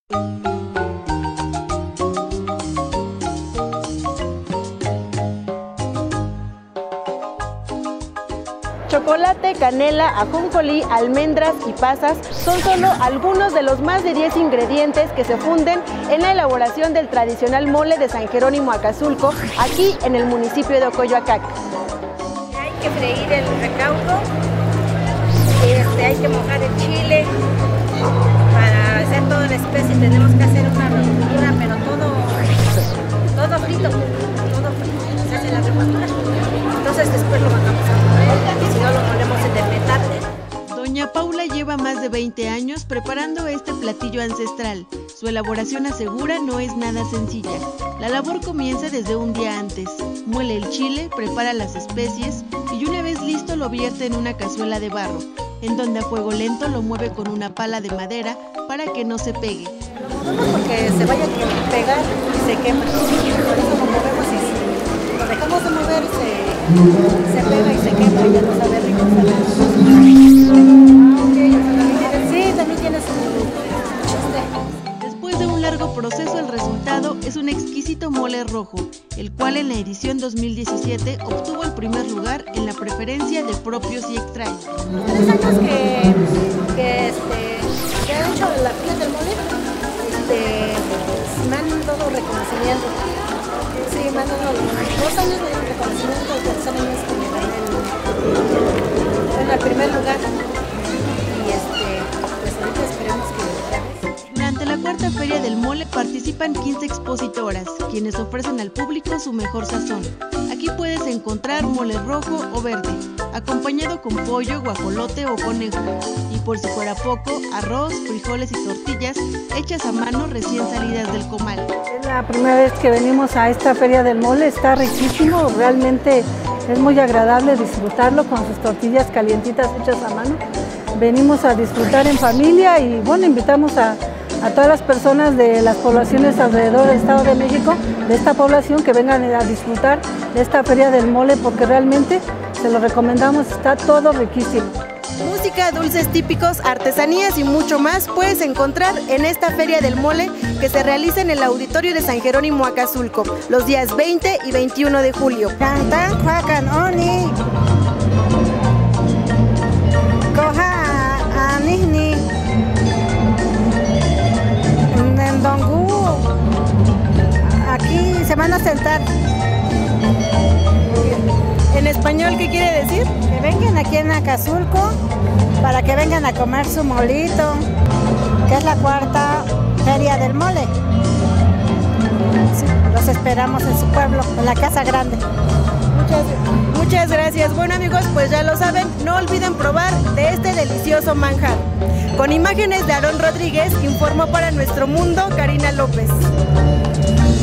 Chocolate, canela, ajonjolí, almendras y pasas son solo algunos de los más de 10 ingredientes que se funden en la elaboración del tradicional mole de San Jerónimo Acazulco, aquí en el municipio de Ocoyoacac. Hay que freír el recaudo, hay que mojar el chile. Para hacer toda la especie tenemos que hacer una revoltura, pero todo frito, se hace la revoltura. Entonces después lo mandamos a moler, y si no lo ponemos en el petate. Doña Paula lleva más de 20 años preparando este platillo ancestral. Su elaboración asegura no es nada sencilla. La labor comienza desde un día antes. Muele el chile, prepara las especies y una vez listo lo vierte en una cazuela de barro, en donde a fuego lento lo mueve con una pala de madera para que no se pegue. Lo movemos porque se vaya a pegar y se quema. Por eso lo movemos y si lo dejamos de mover se pega y se quema y ya no sabe rico. Sí, también tiene su chiste. Después de un largo proceso, el resultado es un exquisito mole rojo, el cual en la edición 2017 obtuvo el primer lugar en la preferencia de propios y extraños. 3 años que han hecho la fila del mole, me han dado reconocimiento. Sí, me han dado 2 años de reconocimiento, el tercer año es que me gané el primer lugar. Y pues ahorita esperemos que... Durante la cuarta Feria del Mole participan 15 expositoras, quienes ofrecen al público su mejor sazón. Aquí puedes encontrar mole rojo o verde, acompañado con pollo, guajolote o conejo. Y por si fuera poco, arroz, frijoles y tortillas hechas a mano recién salidas del comal. Es la primera vez que venimos a esta Feria del Mole, está riquísimo, realmente es muy agradable disfrutarlo con sus tortillas calientitas hechas a mano. Venimos a disfrutar en familia y bueno, invitamos a todas las personas de las poblaciones alrededor del Estado de México, de esta población, que vengan a disfrutar de esta Feria del Mole porque realmente se lo recomendamos, está todo riquísimo. Música, dulces típicos, artesanías y mucho más puedes encontrar en esta Feria del Mole que se realiza en el Auditorio de San Jerónimo Acazulco los días 20 y 21 de julio. Aquí se van a sentar. ¿En español qué quiere decir? Que vengan aquí en Acazulco para que vengan a comer su molito, que es la cuarta Feria del Mole. Sí, los esperamos en su pueblo, en la Casa Grande. Muchas gracias. Bueno amigos, pues ya lo saben, no olviden probar de este delicioso manjar. Con imágenes de Aarón Rodríguez, informó para Nuestro Mundo Karina López.